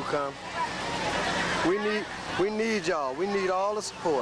come. We need y'all. We need all the support.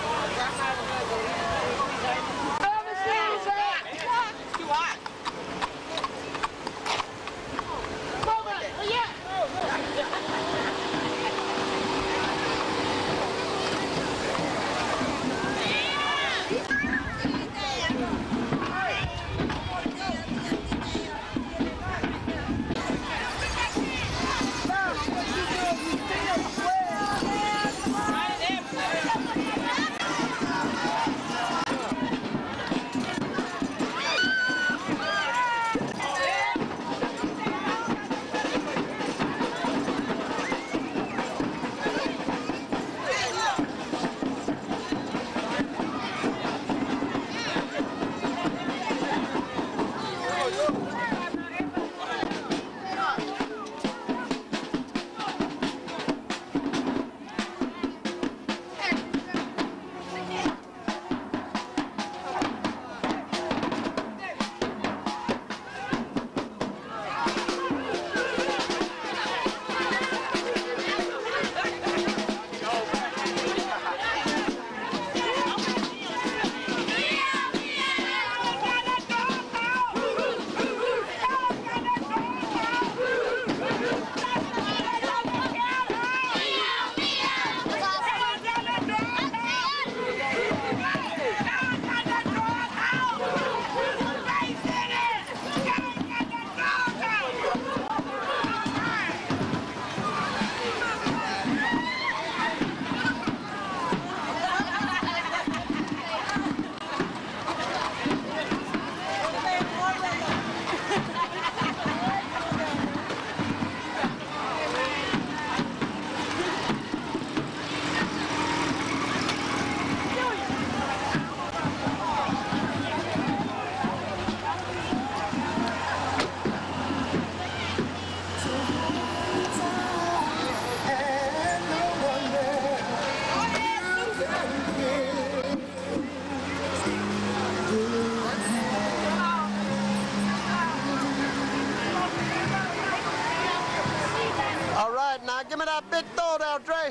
All right, now give me that big throw there, Dre.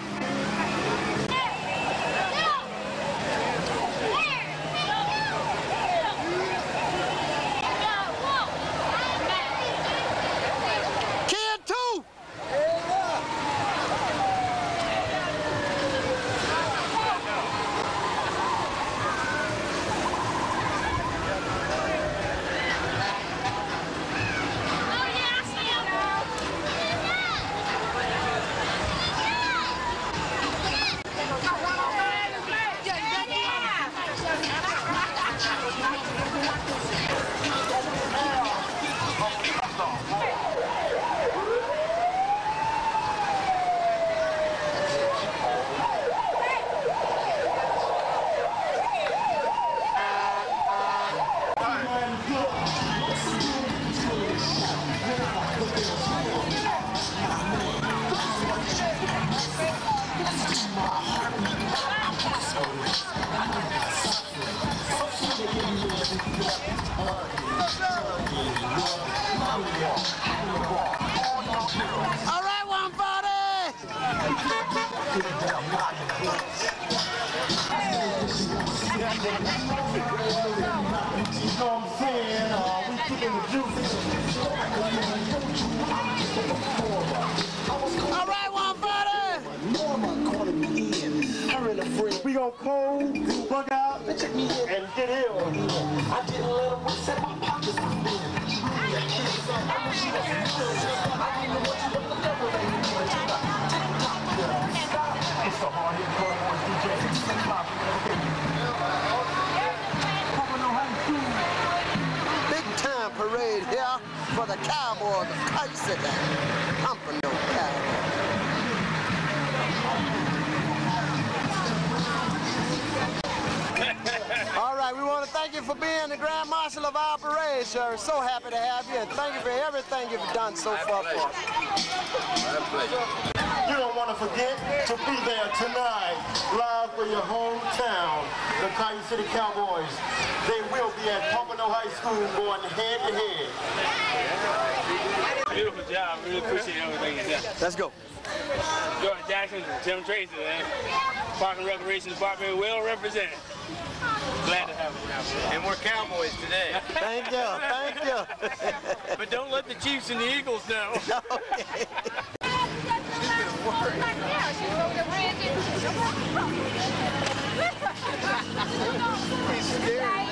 Kid two. All right, 140! You know what I'm saying? We kicking the juice. All right, 140! Norma calling me in. Her and a friend. We gon' cold, bug out, and get ill. I didn't let them reset my pockets. It's the hard hit Big time parade here for the Cowboys of City. Pompano Cowboys. All right, we want to thank you for being the Grand Marshal of our parade, sir. We're so happy to have you, and thank you for everything you've done so far for us. You we don't want to forget to be there tonight, live for your hometown, the Cayuse City Cowboys. They will be at Pompano High School going head to head. Beautiful job. Really appreciate everything you did. Let's go. Jordan Jackson and Tim Tracy, man. Park and Recreation Department well represented. Glad to have them out. And we're Cowboys today. Thank you. Thank you. But don't let the Chiefs and the Eagles know. Okay. He's scared.